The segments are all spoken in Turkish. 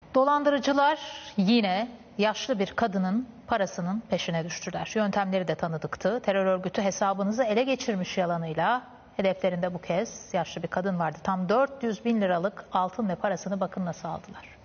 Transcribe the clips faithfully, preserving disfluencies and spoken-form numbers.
Dolandırıcılar yine yaşlı bir kadının parasının peşine düştüler. Yöntemleri de tanıdıktı. Terör örgütü hesabınızı ele geçirmiş yalanıyla hedeflerinde bu kez yaşlı bir kadın vardı. Tam dört yüz bin liralık altın ve parasını bakın nasıl aldılar.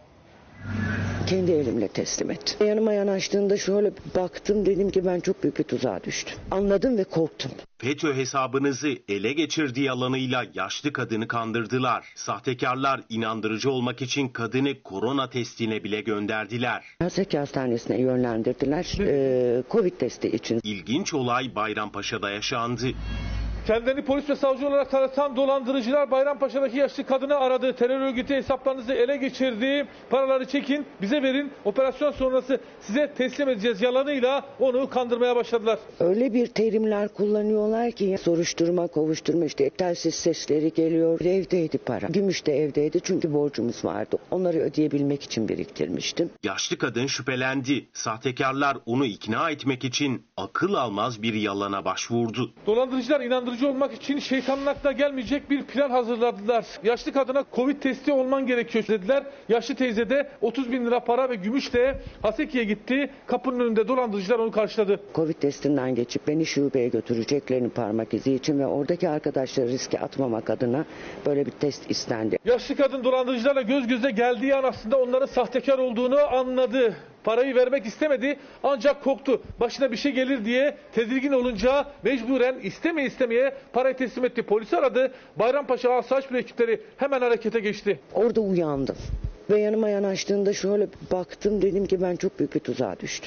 Kendi elimle teslim ettim. Yanıma yanaştığında şöyle baktım, dedim ki ben çok büyük bir tuzağa düştüm. Anladım ve korktum. FETÖ hesabınızı ele geçirdiği yalanıyla yaşlı kadını kandırdılar. Sahtekarlar inandırıcı olmak için kadını korona testine bile gönderdiler. Haseki Hastanesi'ne yönlendirdiler ee, Covid testi için. İlginç olay Bayrampaşa'da yaşandı. Kendilerini polis ve savcı olarak tanıtan dolandırıcılar Bayrampaşa'daki yaşlı kadını aradı. Terör örgütü hesaplarınızı ele geçirdi. Paraları çekin, bize verin. Operasyon sonrası size teslim edeceğiz yalanıyla onu kandırmaya başladılar. Öyle bir terimler kullanıyorlar ki soruşturma, kovuşturma, işte telsiz sesleri geliyor. Evdeydi para. Gümüş de evdeydi çünkü borcumuz vardı. Onları ödeyebilmek için biriktirmiştim. Yaşlı kadın şüphelendi. Sahtekarlar onu ikna etmek için akıl almaz bir yalana başvurdu. Dolandırıcılar inandırıcı olmak için şeytanın aklına gelmeyecek bir plan hazırladılar. Yaşlı kadına Covid testi olman gerekiyor dediler. Yaşlı teyze de otuz bin lira para ve gümüşle Haseki'ye gitti. Kapının önünde dolandırıcılar onu karşıladı. Covid testinden geçip beni şubeye götüreceklerini parmak izi için ve oradaki arkadaşları riske atmamak adına böyle bir test istendi. Yaşlı kadın dolandırıcılarla göz göze geldiği an aslında onların sahtekar olduğunu anladı. Parayı vermek istemedi ancak korktu. Başına bir şey gelir diye tedirgin olunca mecburen istemeye istemeye parayı teslim etti. Polisi aradı. Bayrampaşa Asayiş Büro ekipleri hemen harekete geçti. Orada uyandım ve yanıma yanaştığında şöyle baktım, dedim ki ben çok büyük bir tuzağa düştüm.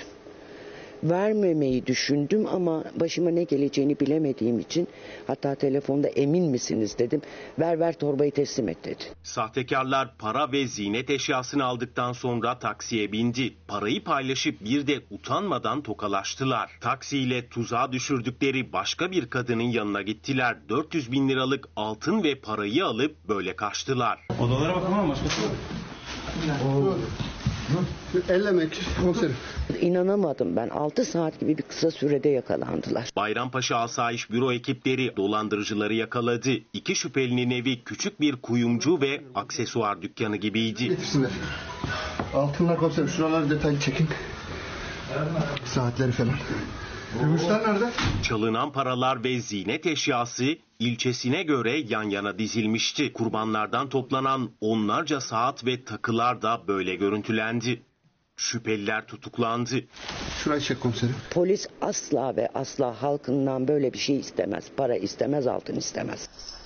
Vermemeyi düşündüm ama başıma ne geleceğini bilemediğim için, hatta telefonda emin misiniz dedim. Ver ver torbayı teslim et dedi. Sahtekarlar para ve ziynet eşyasını aldıktan sonra taksiye bindi. Parayı paylaşıp bir de utanmadan tokalaştılar. Taksiyle tuzağa düşürdükleri başka bir kadının yanına gittiler. dört yüz bin liralık altın ve parayı alıp böyle kaçtılar. Odalara bakın ama başkası yok. Ellemek komiserim. İnanamadım ben. altı saat gibi bir kısa sürede yakalandılar. Bayrampaşa Asayiş Büro ekipleri dolandırıcıları yakaladı. İki şüphelinin evi küçük bir kuyumcu ve aksesuar dükkanı gibiydi. Getirsinler. Altınlar komiserim, şuraları detaylı çekin. Saatleri falan. Gümüşler nerede? Çalınan paralar ve ziynet eşyası ilçesine göre yan yana dizilmişti. Kurbanlardan toplanan onlarca saat ve takılar da böyle görüntülendi. Şüpheliler tutuklandı. Şurayı çek komiserim. Polis asla ve asla halkından böyle bir şey istemez. Para istemez, altın istemez.